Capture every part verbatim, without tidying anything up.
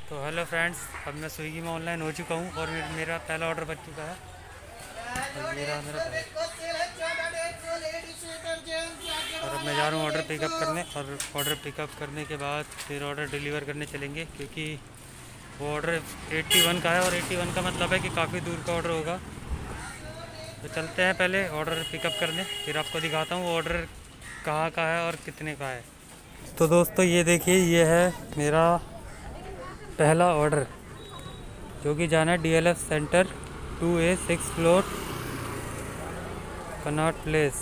तो hello friends, अब मैं स्विगी में ऑनलाइन हो चुका हूँ और मे- मेरा पहला ऑर्डर बच चुका है। और ये रहा मेरा बैग। और अब मैं जा रहा हूँ ऑर्डर पिकअप करने, और ऑर्डर पिकअप करने के बाद फिर ऑर्डर डिलीवर करने चलेंगे, क्योंकि वो ऑर्डर इक्यासी का है और इक्यासी का मतलब है कि काफ़ी दूर का ऑर्डर होगा। तो चलते हैं पहले ऑर्डर पिकअप करने, फिर आपको दिखाता हूँ वो ऑर्डर कहाँ का है और कितने का है। तो दोस्तों ये देखिए, ये है मेरा पहला ऑर्डर, जो कि जाना है D L F centre to A six floor Connaught Place.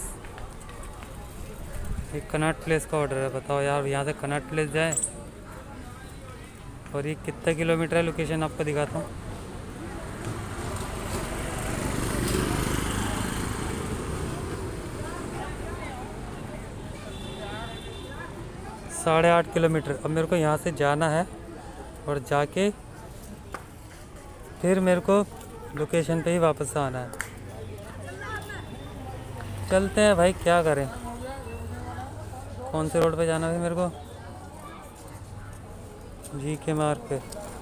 ये कनॉट प्लेस का ऑर्डर है। बताओ यार, यहाँ से कनॉट प्लेस जाए, और ये कितना किलोमीटर है, लोकेशन आपको दिखाता हूँ। साढ़े आठ किलोमीटर। अब मेरे को यहाँ से जाना है और जाके फिर मेरे को लोकेशन पे ही वापस आना है। चलते हैं भाई, क्या करें। कौन से रोड पे जाना है मेरे को? जी के मार्ग पे।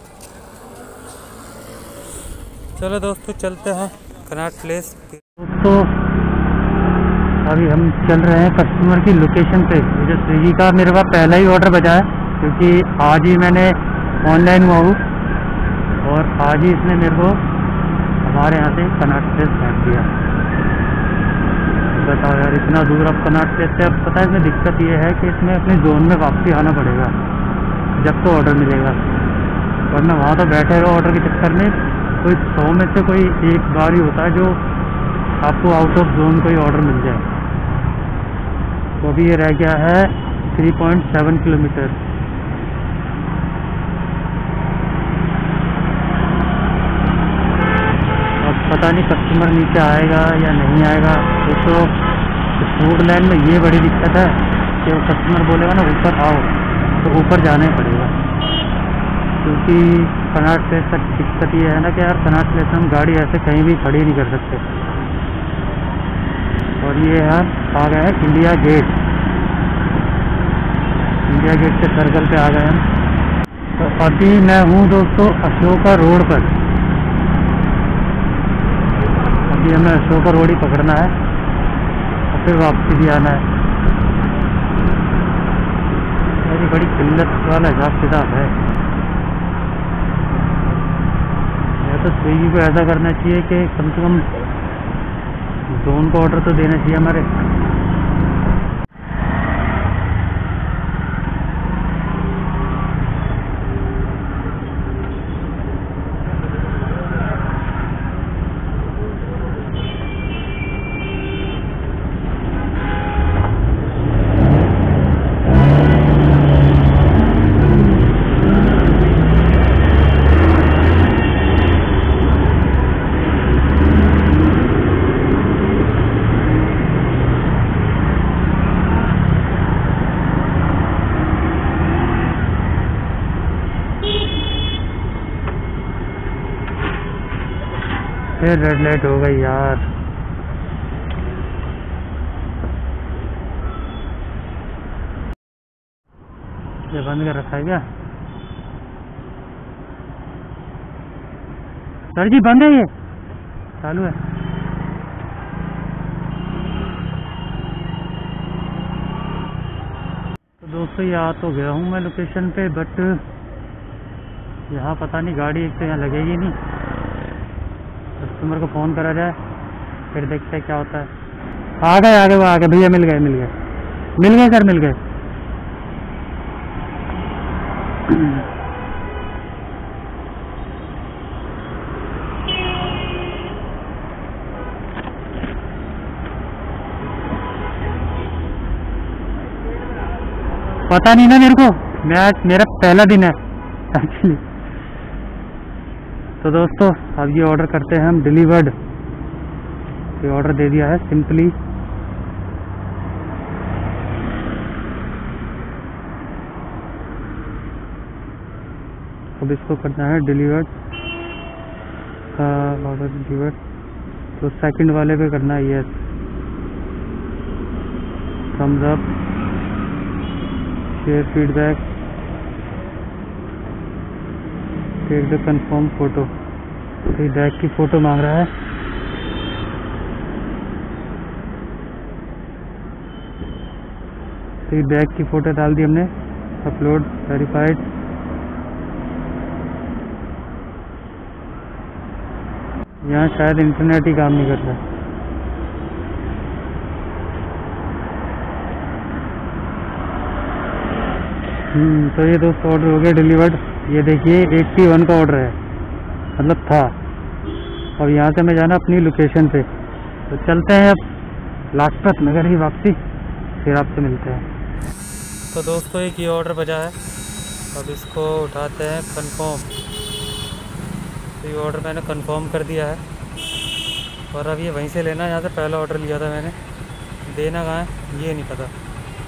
चलो दोस्तों, चलते हैं कनॉट प्लेस। दोस्तों अभी हम चल रहे हैं कस्टमर की लोकेशन पे। ये जो स्विगी का मेरे पास पहला ही ऑर्डर बचा है, क्योंकि आज ही मैंने ऑनलाइन हुआ हूँ और आज ही इसने मेरे को हमारे यहाँ से कनॉट प्लेस भेज दिया। बताओ यार, इतना दूर अब कनॉट प्लेस से। अब पता है इसमें दिक्कत ये है कि इसमें अपने जोन में वापसी आना पड़ेगा जब तो ऑर्डर मिलेगा, वरना वहाँ तो बैठे रहो ऑर्डर के चक्कर में। कोई सौ में से कोई एक बार ही होता है जो आपको आउट ऑफ जोन कोई ऑर्डर मिल जाए। तो अभी ये रह गया है थ्री पॉइंट सेवन किलोमीटर। अब पता नहीं कस्टमर नीचे आएगा या नहीं आएगा। तो फूड लैंड में ये बड़ी दिक्कत है कि वो कस्टमर बोलेगा ना ऊपर आओ, तो ऊपर जाना ही पड़ेगा, क्योंकि कनॉट प्लेस का दिक्कत ये है ना कि यार कनॉट प्लेस में हम गाड़ी ऐसे कहीं भी खड़ी नहीं कर सकते। और ये यार आ गए हैं इंडिया गेट। इंडिया गेट के सर्कल पे आ गए हैं। तो अभी मैं हूँ दोस्तों अशोका रोड पर। अभी हमें अशोका रोड ही पकड़ना है और फिर वापसी भी आना है। मेरी बड़ी किल्लत वाला हिसाब किताब है। या तो स्विगी को ऐसा करना चाहिए कि कम से कम जोन को ऑर्डर तो देना चाहिए हमारे। फिर रेड लाइट हो गई यार। ये बंद कर रखा है क्या? सर जी बंद है, ये चालू है। तो दोस्तों यहाँ तो गया हूँ मैं लोकेशन पे, बट यहाँ पता नहीं गाड़ी एक तो यहाँ लगेगी नहीं। कस्टमर को फ़ोन करा जाए, फिर देखते हैं क्या होता है। आ गए आ गए वो आ गए भैया, मिल गए मिल गए मिल गए सर मिल गए। पता नहीं ना मेरे को, मैं मेरा पहला दिन है एक्चुअली। तो दोस्तों अब ये ऑर्डर करते हैं हम डिलीवर्ड। ये ऑर्डर दे दिया है सिंपली। अब इसको करना है डिलीवर्ड। ऑर्डर डिलीवर्ड, तो सेकंड वाले पे करना है yes. Thumbs up, share feedback, take the confirm photo. तो बैग की फ़ोटो मांग रहा है। तो बैग की फ़ोटो डाल दी हमने, अपलोड वेरीफाइड। यहाँ शायद इंटरनेट ही काम नहीं कर रहा। हम्म तो ये दोस्त ऑर्डर हो गया डिलीवर्ड। ये देखिए इक्यासी का ऑर्डर है, मतलब था। अब यहाँ से मैं जाना अपनी लोकेशन पे, तो चलते हैं अब लाजपत नगर की वापसी, फिर आपसे मिलते हैं। तो दोस्तों एक ये ऑर्डर बचा है, अब इसको उठाते हैं कंफर्म। तो ये ऑर्डर मैंने कंफर्म कर दिया है और अब ये वहीं से लेना है जहाँ से पहला ऑर्डर लिया था मैंने। देना कहाँ है ये नहीं पता,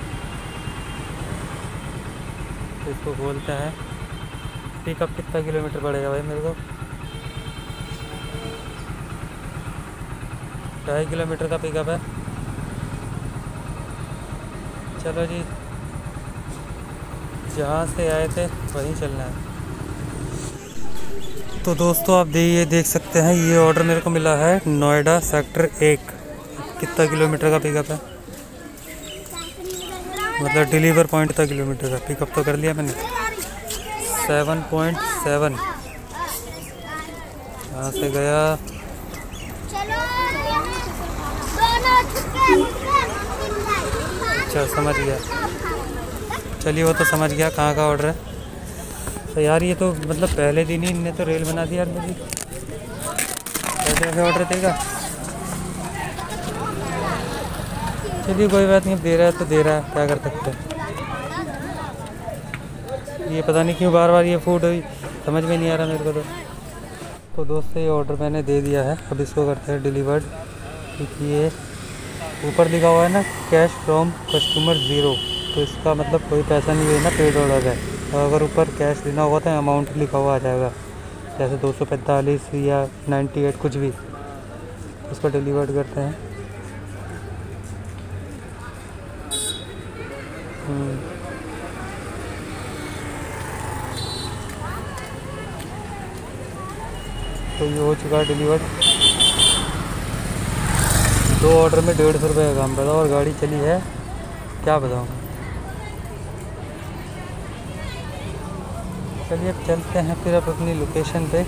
तो इसको बोलते हैं। पिकअप कितना किलोमीटर पड़ेगा भाई मेरे को? ढाई किलोमीटर का पिकअप है। चलो जी, जहाँ से आए थे वहीं चलना है। तो दोस्तों आप ये देख सकते हैं, ये ऑर्डर मेरे को मिला है नोएडा सेक्टर एक। कितना किलोमीटर का पिकअप है, मतलब डिलीवर पॉइंट कितना किलोमीटर का? पिकअप तो कर लिया मैंने, सेवन पॉइंट सेवन। यहाँ से गया, अच्छा समझ गया। चलिए वो तो समझ गया कहाँ का ऑर्डर है। तो यार ये तो मतलब पहले दिन ही इनने तो रेल बना दिया यार मेरी। कैसे कैसे ऑर्डर देगा? चलिए कोई बात नहीं, दे रहा है तो दे रहा है, क्या कर सकते हैं। ये पता नहीं क्यों बार बार ये फूड हुई, समझ में नहीं आ रहा मेरे को। तो तो दोस्तों ये ऑर्डर मैंने दे दिया है, अब इसको करते हैं डिलीवर्ड। क्योंकि ये ऊपर लिखा हुआ है ना कैश फ्रॉम कस्टमर ज़ीरो, तो इसका मतलब कोई पैसा नहीं है ना, पेड ऑर्डर है। तो अगर ऊपर कैश देना होगा तो अमाउंट लिखा हुआ आ जाएगा, जैसे दो सौ पैंतालीस या अट्ठानवे कुछ भी। इसको डिलीवर्ड करते हैं। तो ये हो चुका है डिलीवर्ड। दो ऑर्डर में डेढ़ सौ रुपये का काम पड़ा और गाड़ी चली है क्या बताऊँ। चलिए अब चलते हैं फिर अब अपनी लोकेशन पे।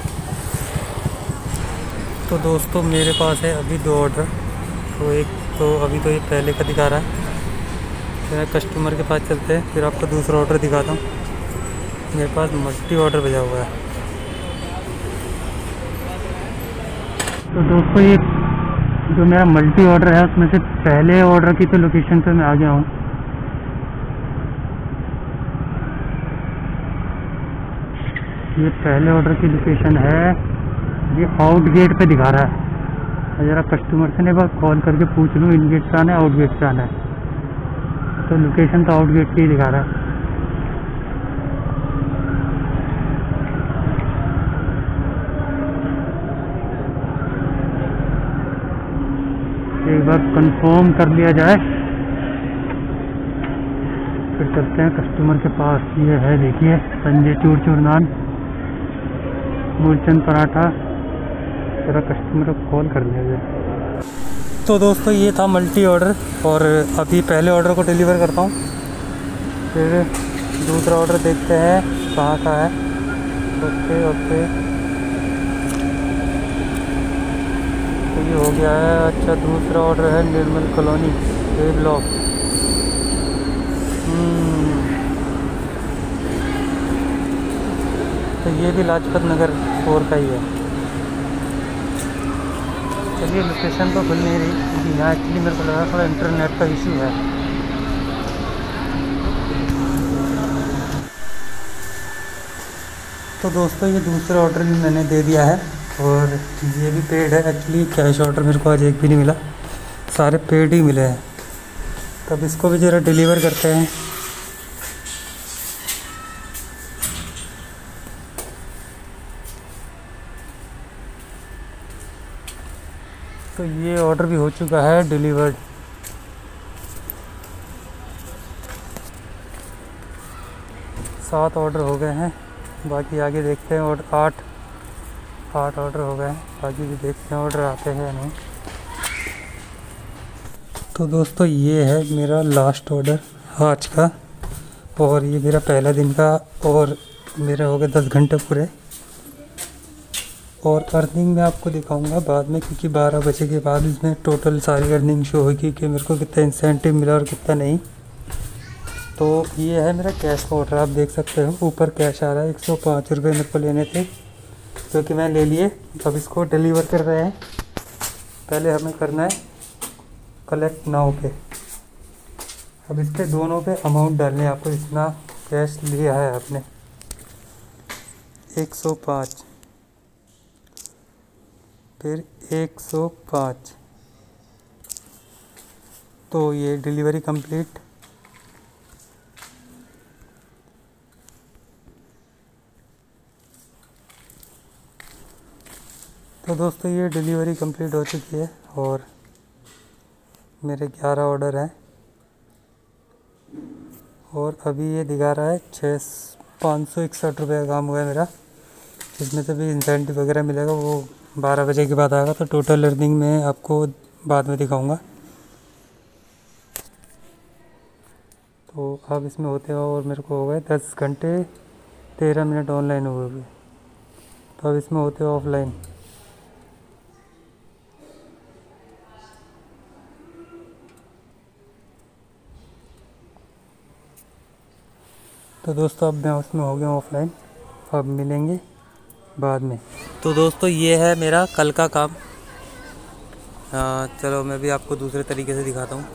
तो दोस्तों मेरे पास है अभी दो ऑर्डर। तो एक तो अभी तो ये पहले का दिखा रहा है, फिर कस्टमर के पास चलते हैं, फिर आपको दूसरा ऑर्डर दिखाता हूँ। मेरे पास मल्टी ऑर्डर भेजा हुआ है। तो दोस्तों ये जो मेरा मल्टी ऑर्डर है उसमें से पहले ऑर्डर की तो लोकेशन पे मैं आ गया हूँ। ये पहले ऑर्डर की लोकेशन है, ये आउट गेट पे दिखा रहा है। ज़रा कस्टमर से एक बार कॉल करके पूछ लूँ इन गेट से आना है आउट गेट से आना है। तो लोकेशन तो आउट गेट की ही दिखा रहा है। एक बार कंफर्म कर लिया जाए फिर चलते हैं कस्टमर के पास। ये है देखिए संजय चूर चूर नान, मूलचंद पराठा। जरा कस्टमर को कॉल कर लिया जाए। तो दोस्तों ये था मल्टी ऑर्डर, और अभी पहले ऑर्डर को डिलीवर करता हूँ, फिर दूसरा ऑर्डर देखते हैं कहाँ का है। ओके ओके, तो ये हो गया है। अच्छा दूसरा ऑर्डर है निर्मल कॉलोनी ए ब्लॉक। तो ये भी लाजपत नगर फोर का ही है। चलिए लोकेशन तो खुल नहीं रही क्योंकि यहाँ एक्चुअली मेरे को लगा थोड़ा इंटरनेट का इशू है। तो दोस्तों ये दूसरा ऑर्डर भी मैंने दे दिया है और ये भी पेड है। एक्चुअली कैश ऑर्डर मेरे को आज एक भी नहीं मिला, सारे पेड ही मिले हैं। तब इसको भी ज़रा डिलीवर करते हैं। तो ये ऑर्डर भी हो चुका है डिलीवर्ड। सात ऑर्डर हो गए हैं, बाकी आगे देखते हैं। और आठ आठ ऑर्डर हो गए हैं, बाकी भी देखते हैं ऑर्डर आते हैं नहीं। तो दोस्तों ये है मेरा लास्ट ऑर्डर आज का, और ये मेरा पहला दिन का, और मेरे हो गए दस घंटे पूरे। और अर्निंग मैं आपको दिखाऊंगा बाद में, क्योंकि बारह बजे के बाद इसमें टोटल सारी अर्निंग शो होगी कि मेरे को कितना इंसेंटिव मिला और कितना नहीं। तो ये है मेरा कैश का ऑर्डर, आप देख सकते हो ऊपर कैश आ रहा है। एक सौ पाँच रुपये मेरे को लेने थे जो कि मैं ले लिए। अब इसको डिलीवर कर रहे हैं। पहले हमें करना है कलेक्ट नाउ पे। अब इसके दोनों पे अमाउंट डालने हैं आपको, जितना कैश लिया है आपने। एक सौ पाँच, फिर एक सौ पाँच। तो ये डिलीवरी कंप्लीट। तो दोस्तों ये डिलीवरी कंप्लीट हो चुकी है और मेरे ग्यारह ऑर्डर हैं। और अभी ये दिखा रहा है छः पाँच सौ इकसठ रुपये का काम हुआ है मेरा। इसमें से भी इंसेंटिव वगैरह मिलेगा, वो बारह बजे के बाद आएगा। तो टोटल अर्निंग में आपको बाद में दिखाऊंगा। तो अब इसमें होते हुए और मेरे को हो गए दस घंटे तेरह मिनट ऑनलाइन हुए हुए। तो अब इसमें होते हुए ऑफलाइन। तो दोस्तों अब मैं उसमें हो गया ऑफलाइन, अब मिलेंगे बाद में। तो दोस्तों ये है मेरा कल का काम। आ, चलो मैं भी आपको दूसरे तरीके से दिखाता हूँ।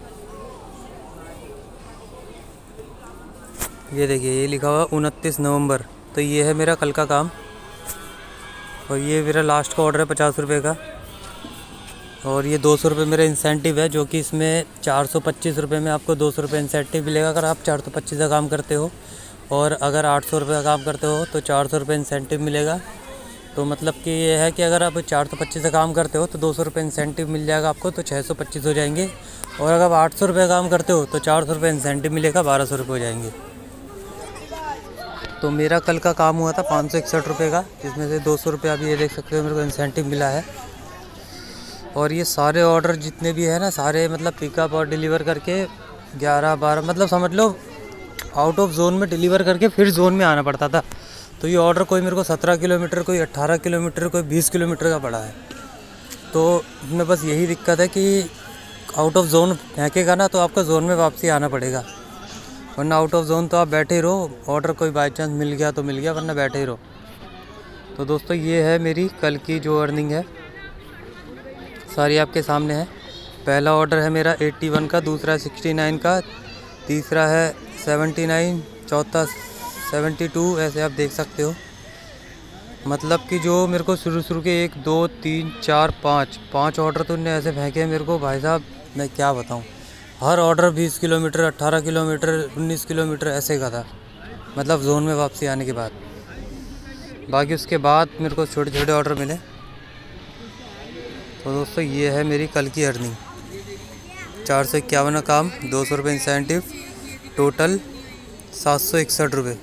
ये देखिए, ये लिखा हुआ उनतीस नवंबर। तो ये है मेरा कल का काम, और ये मेरा लास्ट का ऑर्डर है पचास रुपये का। और ये दो सौ रुपये मेरा इंसेंटिव है, जो कि इसमें चार सौ पच्चीस रुपये में आपको दो सौ रुपये इंसेंटिव मिलेगा अगर आप चार सौ पच्चीस का काम करते हो। और अगर आठ सौ रुपये का काम करते हो तो चार सौ रुपये इंसेंटिव मिलेगा। तो मतलब कि ये है कि अगर आप चार सौ पच्चीस का काम करते हो तो दो सौ रुपये इंसेंटिव मिल जाएगा आपको, तो छः सौ पच्चीस हो जाएंगे। और अगर आप आठ सौ रुपये का काम करते हो तो चार सौ रुपये इंसेंटिव मिलेगा, बारह सौ रुपये हो जाएंगे। तो मेरा कल का काम हुआ था पाँच सौ इकसठ रुपये का, जिसमें से दो सौ रुपये अभी ये देख सकते हो मेरे को इंसेंटिव मिला है। और ये सारे ऑर्डर जितने भी है ना, सारे मतलब पिकअप और डिलीवर करके ग्यारह बारह, मतलब समझ लो आउट ऑफ जोन में डिलीवर करके फिर जोन में आना पड़ता था। तो ये ऑर्डर कोई मेरे को सत्रह किलोमीटर, कोई अट्ठारह किलोमीटर, कोई बीस किलोमीटर का पड़ा है। तो इसमें बस यही दिक्कत है कि आउट ऑफ जोन फेंकेगा ना तो आपको जोन में वापसी आना पड़ेगा, वरना आउट ऑफ जोन तो आप बैठे ही रहो। ऑर्डर कोई बाई चांस मिल गया तो मिल गया, वरना बैठे ही रहो। तो दोस्तों ये है मेरी कल की जो अर्निंग है, सारी आपके सामने है। पहला ऑर्डर है मेरा इक्यासी का, दूसरा सिक्सटी नाइन का, तीसरा है सेवेंटी नाइन, चौथा सेवेंटी टू। ऐसे आप देख सकते हो। मतलब कि जो मेरे को शुरू शुरू के एक दो तीन चार पाँच पाँच ऑर्डर तो उनने ऐसे फेंके मेरे को, भाई साहब मैं क्या बताऊं। हर ऑर्डर बीस किलोमीटर, अट्ठारह किलोमीटर, उन्नीस किलोमीटर ऐसे का था, मतलब जोन में वापसी आने के बाद। बाकी उसके बाद मेरे को छोटे छोटे ऑर्डर मिले। तो दोस्तों ये है मेरी कल की अर्निंग, चार सौ इक्यावन का काम, दो सौ रुपये इंसेंटिव, टोटल सात सौ इकसठ रुपये।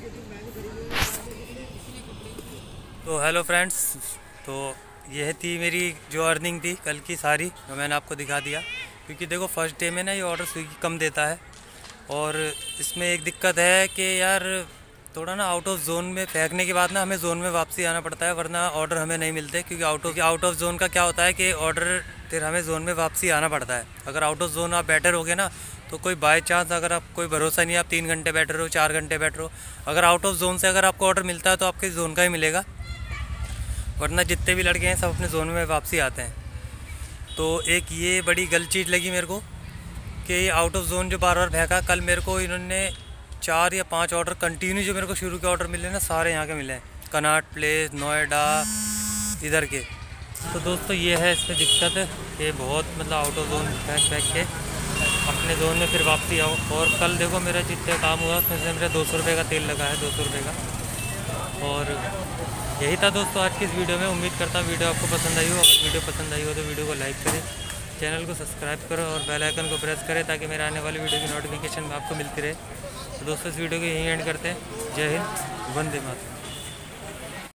तो हेलो फ्रेंड्स, तो यह थी मेरी जो अर्निंग थी कल की सारी, जो मैंने आपको दिखा दिया। क्योंकि देखो फर्स्ट डे में ना ये ऑर्डर स्विगी कम देता है, और इसमें एक दिक्कत है कि यार थोड़ा ना आउट ऑफ जोन में फेंकने के बाद ना हमें जोन में वापसी आना पड़ता है, वरना ऑर्डर हमें नहीं मिलते। क्योंकि out of out of zone का क्या होता है कि ऑर्डर फिर हमें जोन में वापसी आना पड़ता है। अगर आउट ऑफ जोन आप बैठे रहोगे ना तो कोई बाय चांस, अगर आप कोई भरोसा नहीं, आप तीन घंटे बैठे रहो, चार घंटे बैठ रहो, अगर आउट ऑफ जोन से अगर आपको ऑर्डर मिलता है तो आपके जोन का ही मिलेगा, वरना जितने भी लड़के हैं सब अपने जोन में वापसी आते हैं। तो एक ये बड़ी गलत चीज़ लगी मेरे को कि आउट ऑफ जोन जो बार बार फेंका। कल मेरे को इन्होंने चार या पांच ऑर्डर कंटिन्यू जो मेरे को शुरू के ऑर्डर मिले ना, सारे यहाँ के मिले हैं, कनाट प्लेस, नोएडा, इधर के। तो दोस्तों ये है इसमें दिक्कत है कि बहुत मतलब आउट ऑफ जोन फेंक फेंक के अपने जोन में फिर वापसी आओ। और कल देखो मेरा जितने काम हुआ उसमें से मेरा दो सौ रुपये का तेल लगा है, दो सौ रुपये का। और यही था दोस्तों आज की इस वीडियो में। उम्मीद करता हूँ वीडियो आपको पसंद आई हो। अगर वीडियो पसंद आई हो तो वीडियो को लाइक करें, चैनल को सब्सक्राइब करो और बेल आइकन को प्रेस करें, ताकि मेरे आने वाली वीडियो की नोटिफिकेशन आपको मिलती रहे। तो दोस्तों इस वीडियो को यहीं एंड करते हैं। जय हिंद, वंदे मातरम।